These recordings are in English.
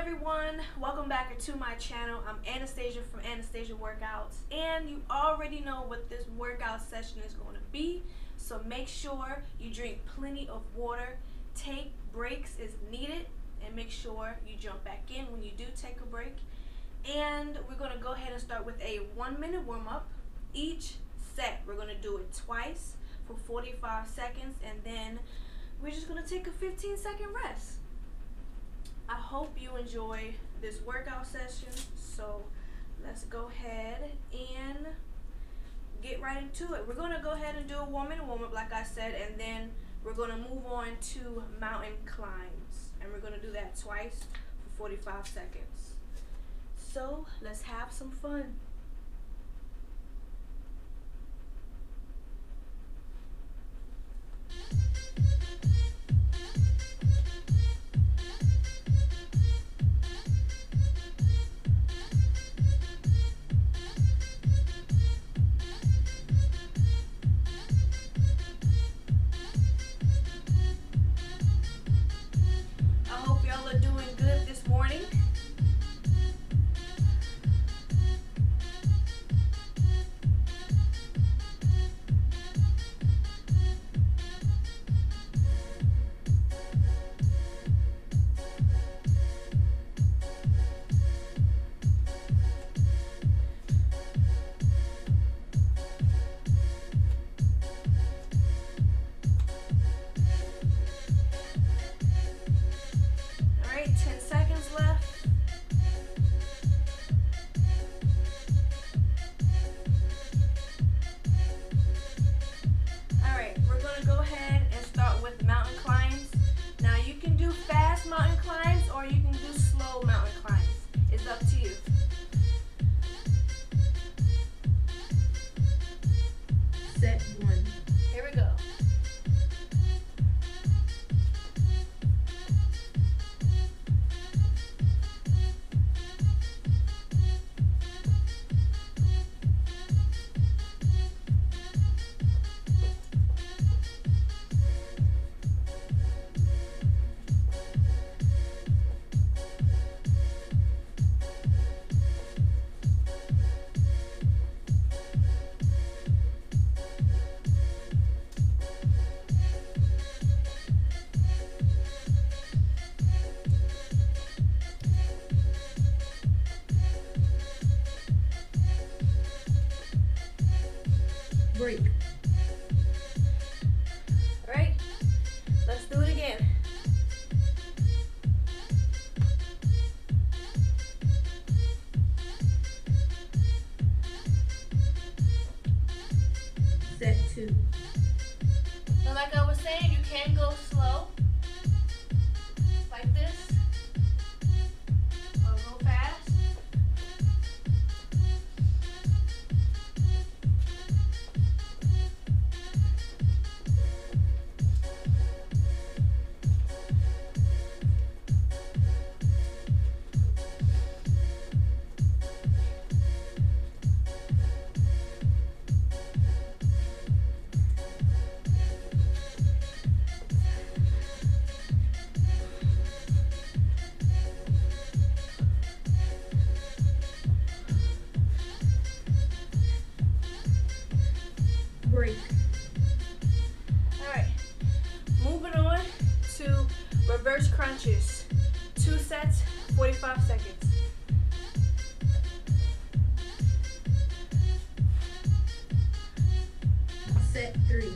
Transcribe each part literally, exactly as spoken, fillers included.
everyone, welcome back to my channel. I'm Anastasia from Anastasia Workouts, and you already know what this workout session is going to be, so make sure you drink plenty of water, take breaks as needed, and make sure you jump back in when you do take a break. And we're going to go ahead and start with a one minute warm-up. Each set we're going to do it twice for forty-five seconds, and then we're just going to take a fifteen second rest. I hope you enjoy this workout session, so let's go ahead and get right into it. We're going to go ahead and do a one minute warm-up like I said, and then we're going to move on to mountain climbs, and we're going to do that twice for forty-five seconds. So let's have some fun. Break. All right, let's do it again. Set two. So like I was saying, you can go slow, like this, or go fast. Break. Alright, moving on to reverse crunches. Two sets, forty-five seconds. Set three.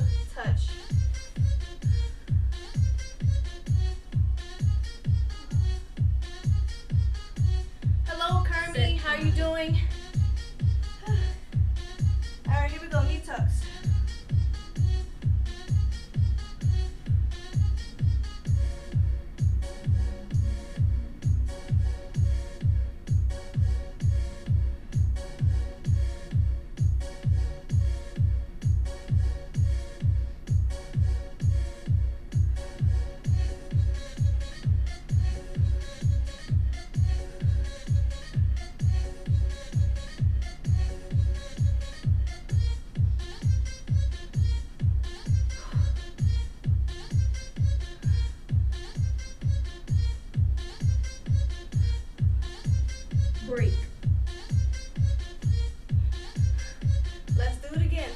touch. Hello, Kermie. How are you doing? All right, here we go. Knee tucks. Break. Let's do it again.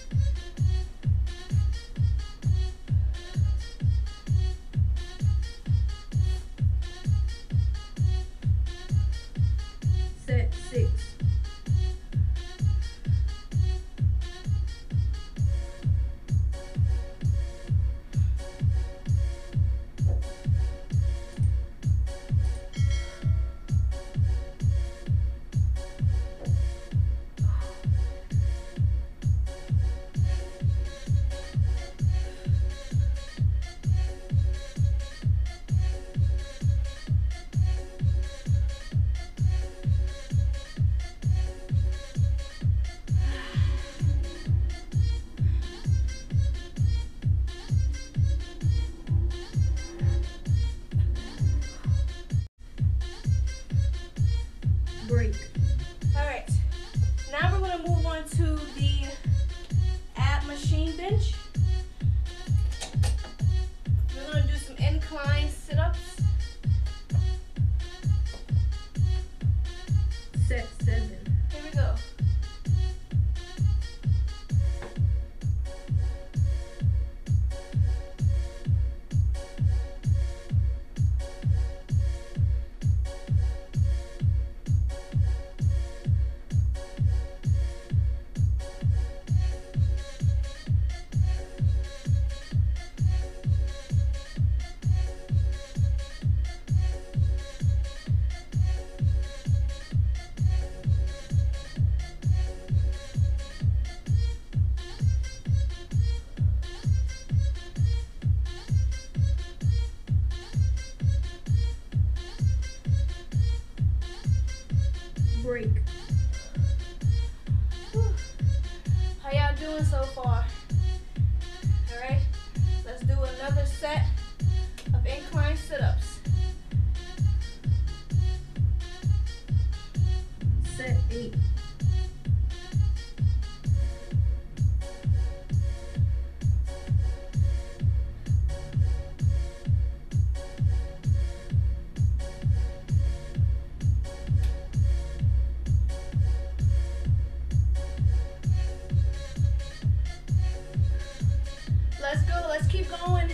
Set six. Break. All right. Now we're going to move on to the ab machine bench. We're going to do some incline sit-ups. Set seven. Here we go. Break. Whew. How y'all doing so far? All right, let's do another set of incline sit-ups. Set eight. Let's go, let's keep going.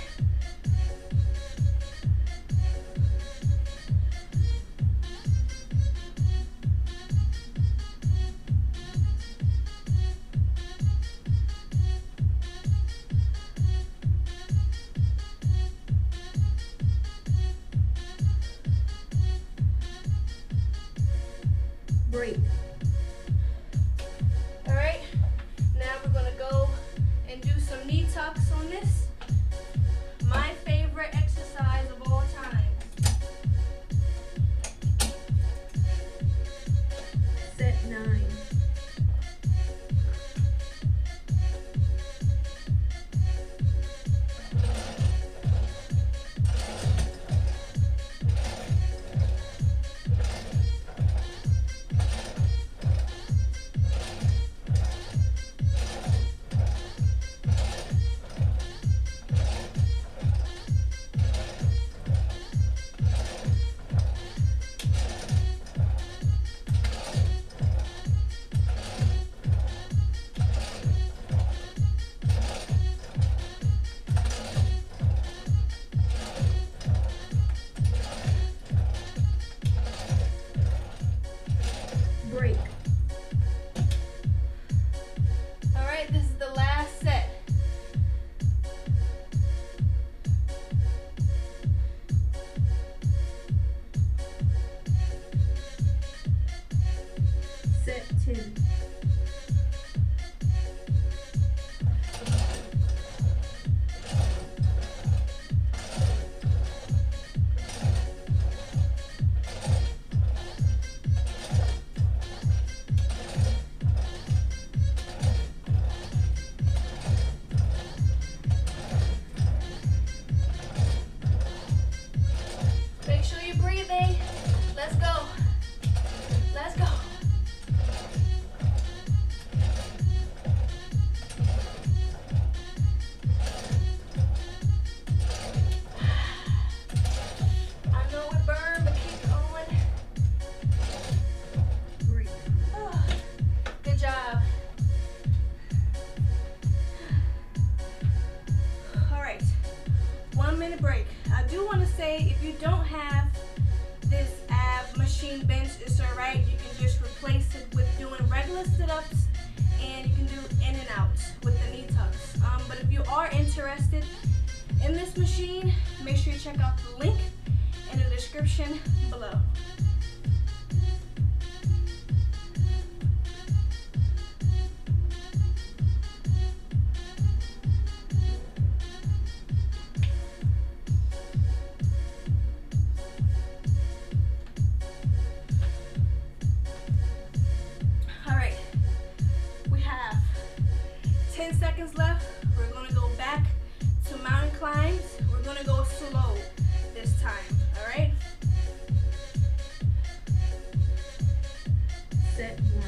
Break. All right, now we're gonna go and do some knee tucks on this. My favorite exercise of all time. Set nine. minute break. I do want to say, if you don't have this ab machine bench, it's alright. You can just replace it with doing regular sit-ups, and you can do in and out with the knee tucks. Um, but if you are interested in this machine, make sure you check out the link in the description below. Alright, we have ten seconds left. We're going to go back to mountain climbs. We're going to go slow this time, alright? Set one.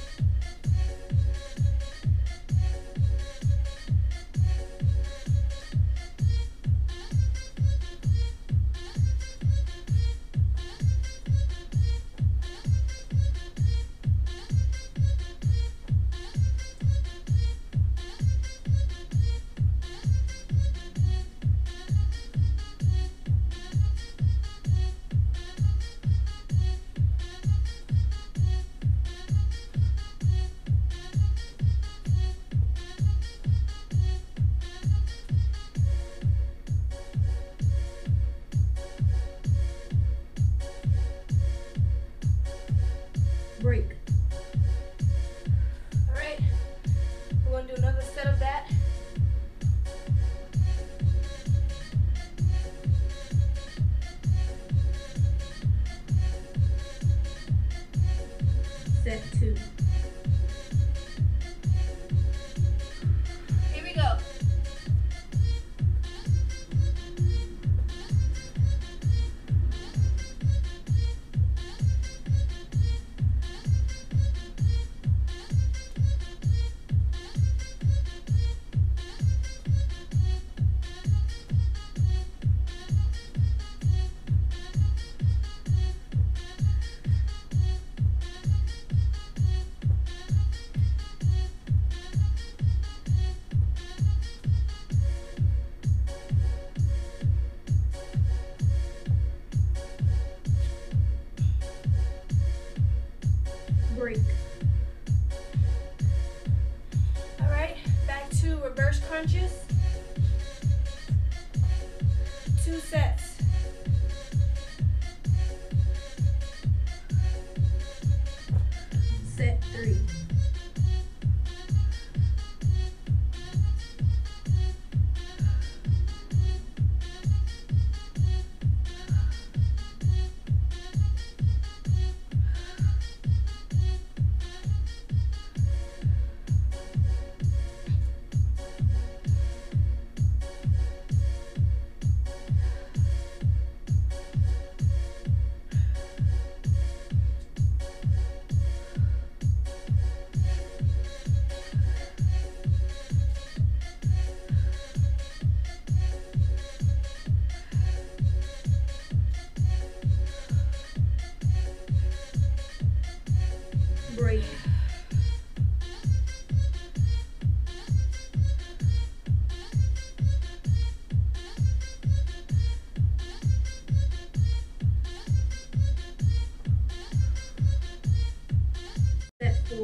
Break. Alright, we're going to do another set of that. Set two. Here we go. Break. Alright, back to reverse crunches. Two sets. Set three. Break. Set four.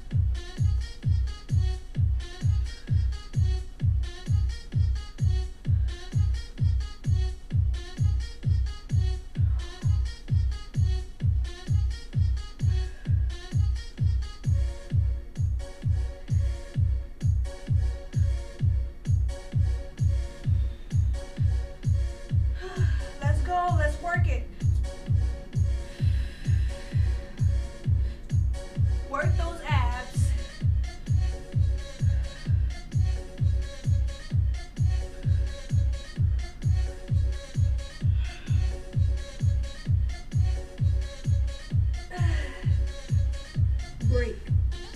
Let's go, let's work it. Work those abs. Break.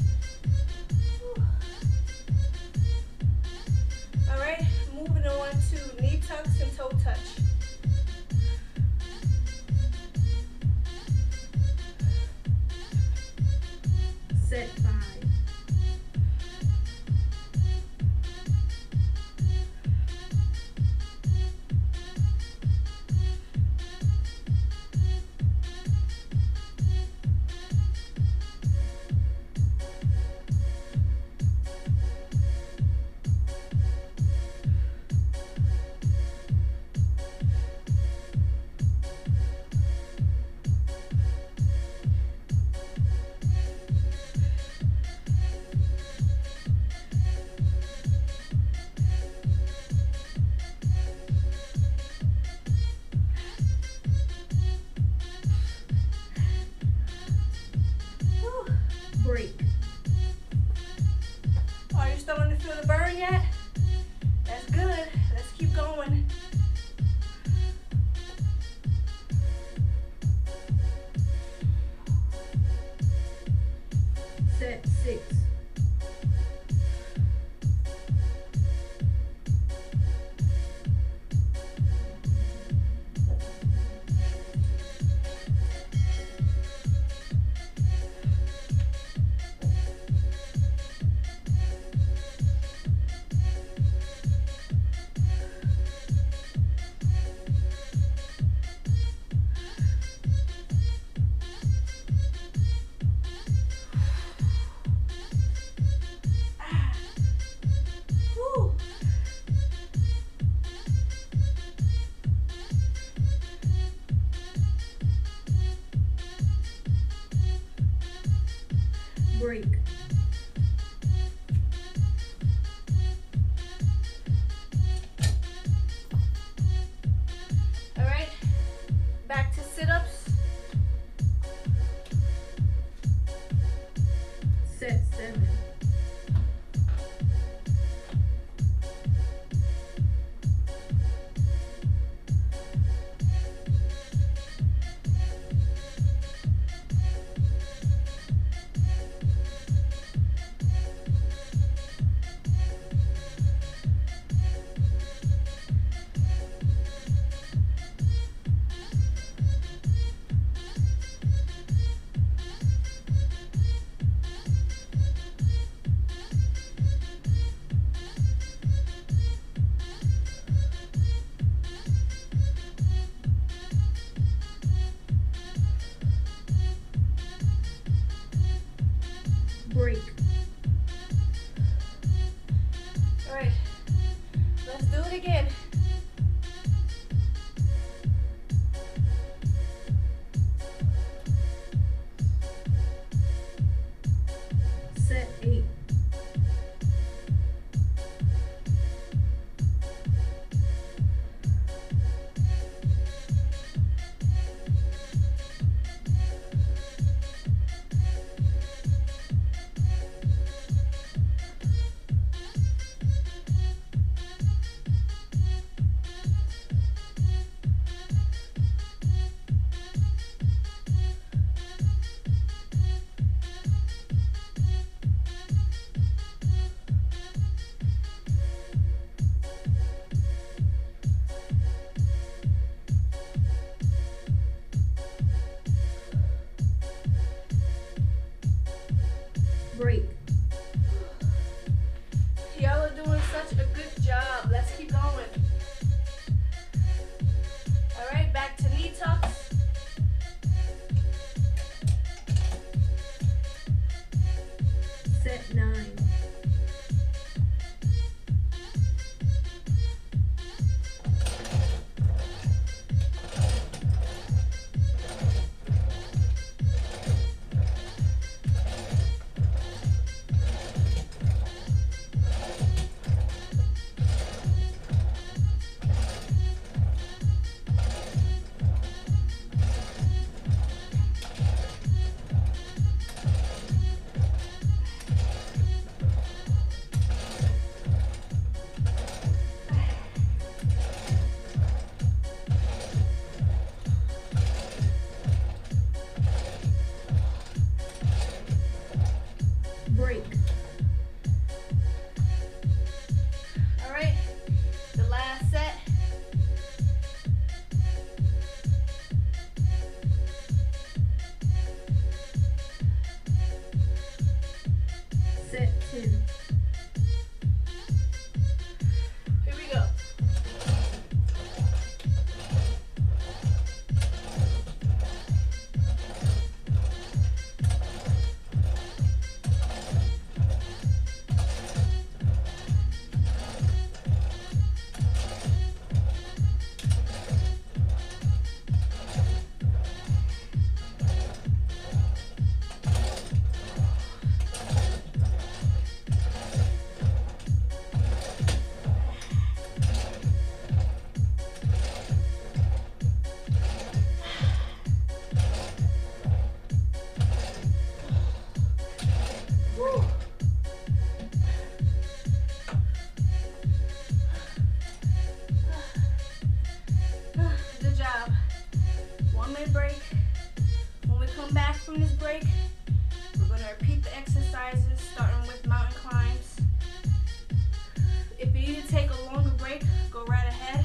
Alright, moving on to knee tucks and toe touch. Set five. break. When we come back from this break, we're going to repeat the exercises, starting with mountain climbs. If you need to take a longer break, go right ahead.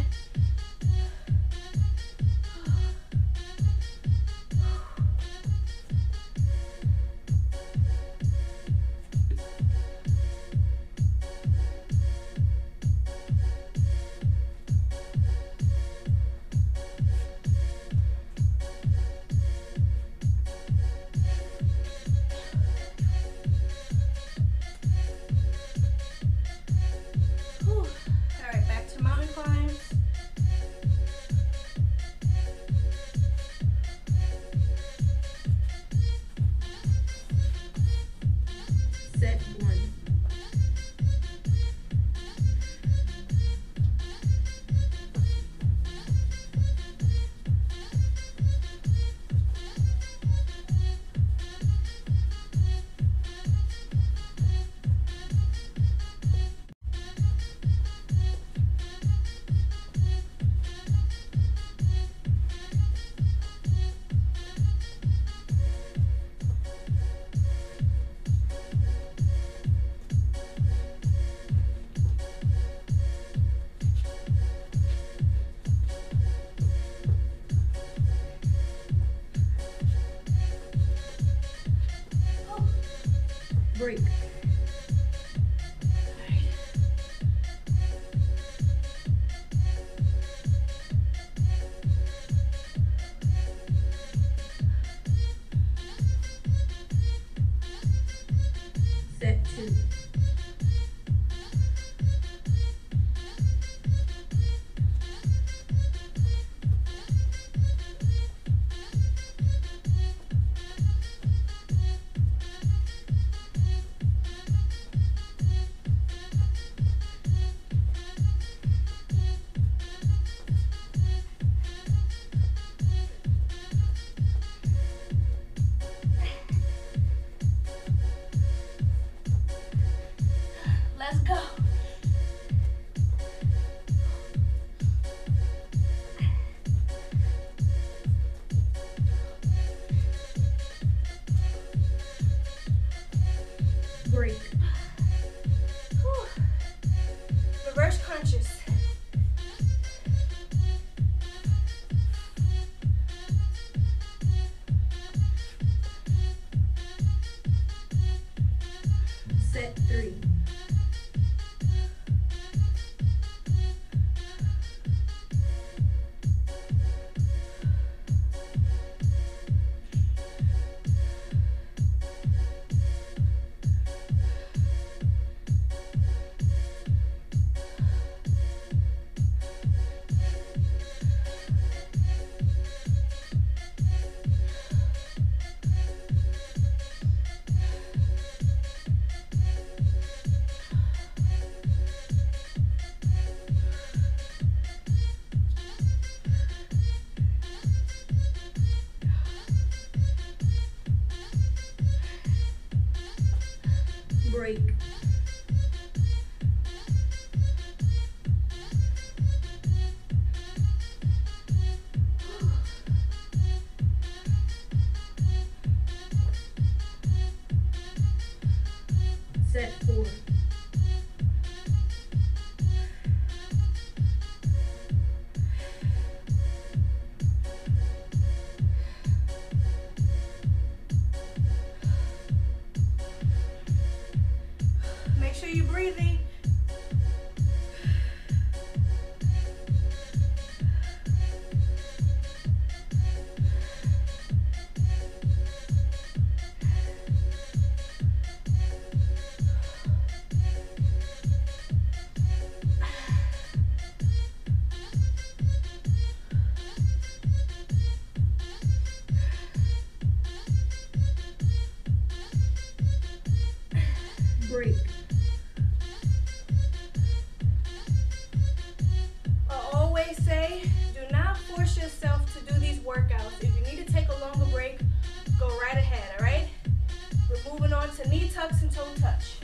Set one. Break. Set two. Let's go. Break. Whew. Reverse crunches. Set three. Break. Set four. Make sure you're breathing. Break. I always say, do not force yourself to do these workouts. If you need to take a longer break, go right ahead, all right? We're moving on to knee tucks and toe touch.